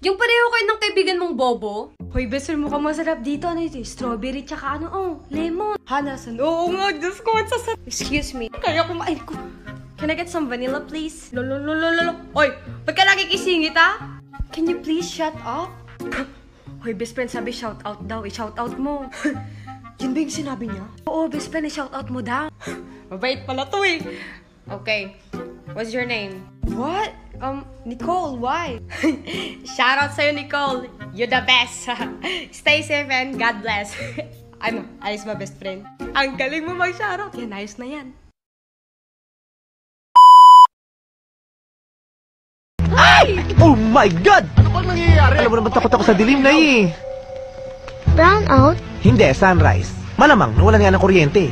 Yung pareho kayo ng kaibigan mong bobo? Hoy, best friend, mukhang masarap dito. Ano ito? Strawberry tsaka lemon. Hanasan. Oo nga, Diyos ko. Excuse me. Kaya kumain ko. Can I get some vanilla, please? Lolo. Oy, ba't ka nakikisingit, ha? Can you please shut up? Hoy, best friend, sabi shout out daw. I-shout out mo. Yun ba yung sinabi niya? Oo, best friend, i-shout out mo daw. Mabait pala to eh. Okay. What's your name? What? Nicole, why? Shout out sa'yo, Nicole. You're the best. Stay safe and God bless. Ano? Ayos ba, best friend? Ang galing mo mag-shoutout. Yan, ayos na yan. Ay! Oh my God! Ano bang nangyayari? Alam mo naman takot ako sa dilim na eh. Brown out? Hindi, sunrise. Malamang, nawalan nga ng kuryente.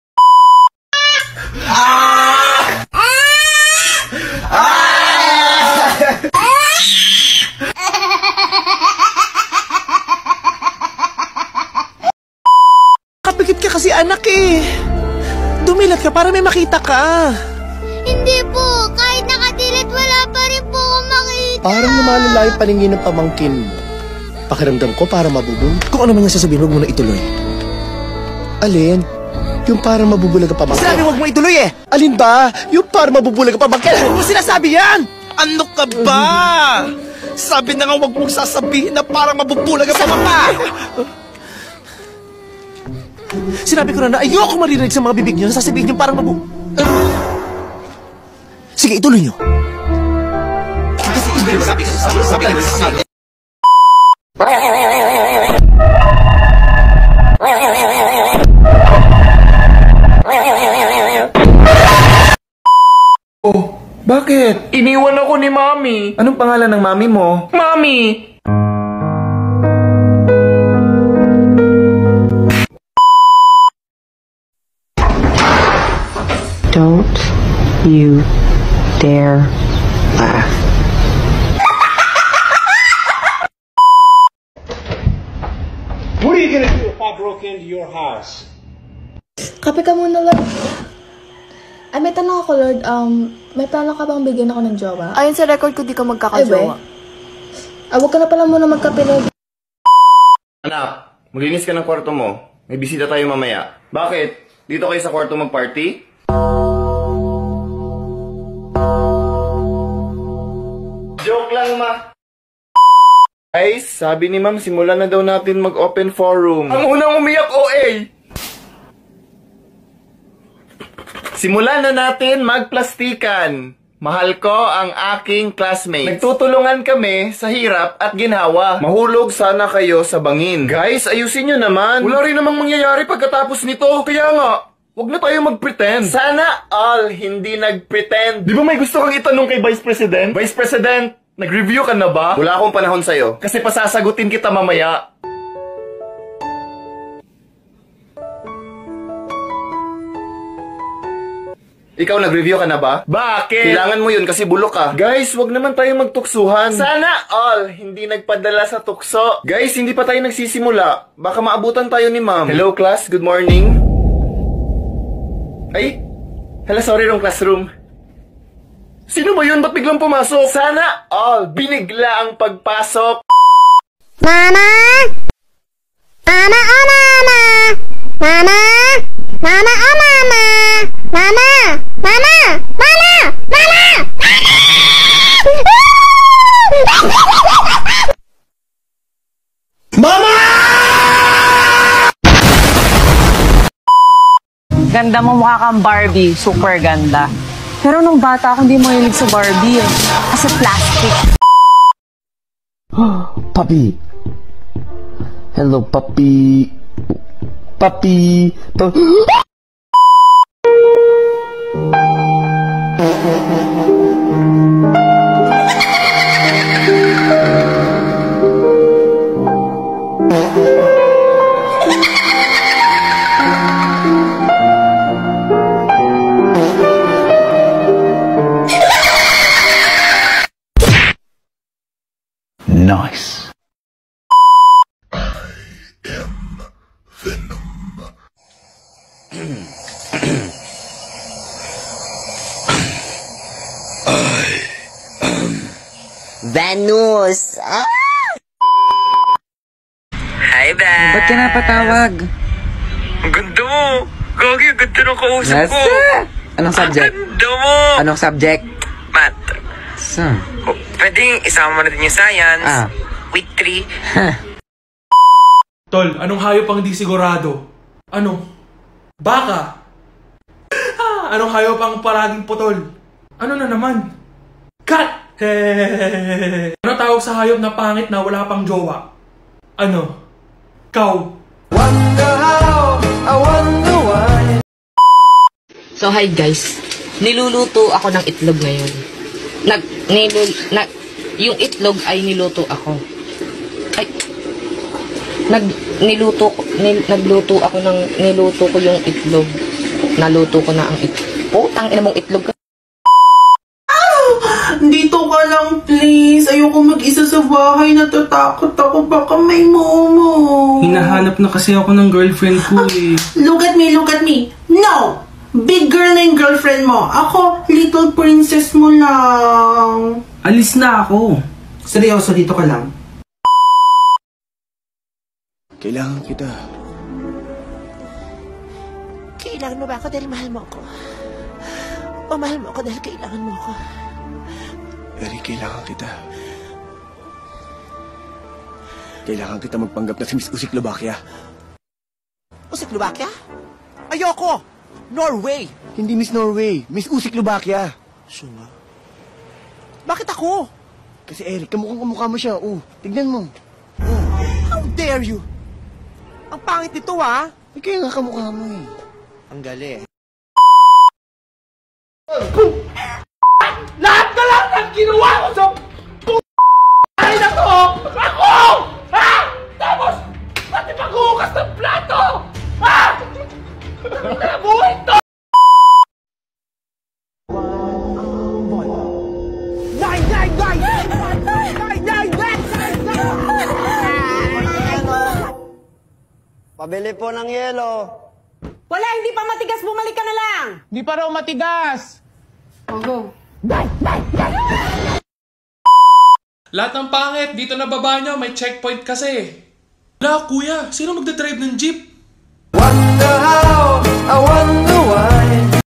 Kapikit ka kasi anak eh. Dumilat ka para may makita ka. Hindi po. Kahit nakadilit, wala pa rin po akong makita. Parang lumalala yung paningin ng pamangkin mo. Pakiramdam ko para mabubul. Kung ano man yung sasabihin, huwag mo na ituloy. Alin? Yung parang mabubulag ang pamangkin. Sabi huwag mo ituloy eh. Alin ba? Yung parang mabubulag ang pamangkin. Huwag mo sinasabi yan! Ano ka ba? Sabi na nga huwag mong sasabihin na parang mabubulag ang pamangkin. Sinabi ko na ayoko marinig sa mga bibig niyo na sasabihin niyo parang Sige, ituloy niyo. Oh, bakit? Iniwan ako ni Mami. Anong pangalan ng Mami mo? Mami! Don't you dare laugh. What are you gonna do if I broke into your house? Kape ka muna, Lord. Ay, may tanong ako, Lord. May plano ka bang bigyan ako ng jowa? Ayon sa record ko, di ka magkakajowa. Huwag ka na pala muna magkape, Lord. Anak, maglinis ka ng kwarto mo. May bisita tayo mamaya. Bakit? Dito kayo sa kwarto mag-party? Joke lang, ma. Guys, sabi ni ma'am, simulan na daw natin mag-open forum. Ang unang umiyak, OA! Simulan na natin magplastikan. Mahal ko ang aking classmate. Nagtutulungan kami sa hirap at ginhawa. Mahulog sana kayo sa bangin. Guys, ayusin nyo naman. Wala rin namang mangyayari pagkatapos nito. Kaya nga, wag na tayo mag-pretend. Sana all hindi nag-pretend. Di ba may gusto kang itanong kay Vice President? Vice President, nag-review ka na ba? Wala akong panahon sa'yo. Kasi pasasagutin kita mamaya. Ikaw, nag-review ka na ba? Bakit? Kailangan mo yun kasi bulok ka. Guys, wag naman tayo magtuksuhan. Sana all hindi nagpadala sa tukso. Guys, hindi pa tayo nagsisimula. Baka maabutan tayo ni ma'am. Hello class, good morning. Ay, hala, sorry, wrong classroom. Sino ba yun? Ba't biglang pumasok? Sana all binigla ang pagpasok. Mama! Mama, oh mama! Mama! Mama, oh mama! Mama! Mama! Mama! Mama! Mama! Ganda mo, mukha kang Barbie. Super ganda. Pero nung bata ako, hindi mo hilig sa Barbie eh. Kasi plastic. Papi. Hello, papi. Papi. Nice. Venus. Ah! Dad. Ba't ka napatawag? Ang ganda mo. Gagi, ang ganda ng kausap ko. Anong subject? Ang ganda mo. Anong subject? Math. So, Pwedeng isama mo na din yung science. With 3. Tol, anong hayop ang di sigurado? Ano? Baka? Anong hayop ang palaging putol? Ano na naman? Cut! Ano tawag sa hayop na pangit na wala pang jowa? Ano? Cow. Wonder how, I wonder why. So hi guys, niluluto ako ng itlog ngayon. Yung itlog ay niluto ako. Niluto ko yung itlog. Naluto ko na ang itlog. Tang ina mong itlog ka. Dito ka lang, please. Ayoko mag-isa sa bahay. Natatakot ako. Baka may momo. Hinahanap na kasi ako ng girlfriend ko eh. Look at me, look at me. No! Big girl na yung girlfriend mo. Ako, little princess mo lang. Alis na ako. Seryoso, dito ka lang. Kailangan kita. Kailangan mo ba ako dahil mahal mo ako? O mahal mo ako dahil kailangan mo ako? Eric, kailangan kita. Kailangan kita magpanggap na si Miss Usiklovakia. Usiklovakia? Ayoko! Norway! Hindi Miss Norway, Miss Usiklovakia. Suma? Bakit ako? Kasi Eric, kamukha mo siya. Tignan mo. How dare you? Ang pangit nito, ha? Kaya nga kamukha mo eh. Ang gali. Lahat na lang ng ginawa ko sa ay na to! Ako! Ha? Tapos, pati paghuhugas ng plato! Ha? Nabuhay to! Pabili po ng yelo. Wala, hindi pa matigas. Bumalik ka na lang. Di pa raw matigas! Go. Lahat ng pangit, dito na baba nyo, may checkpoint kasi. Wala, kuya, sino magdadrive ng jeep? Wonder how, I wonder why.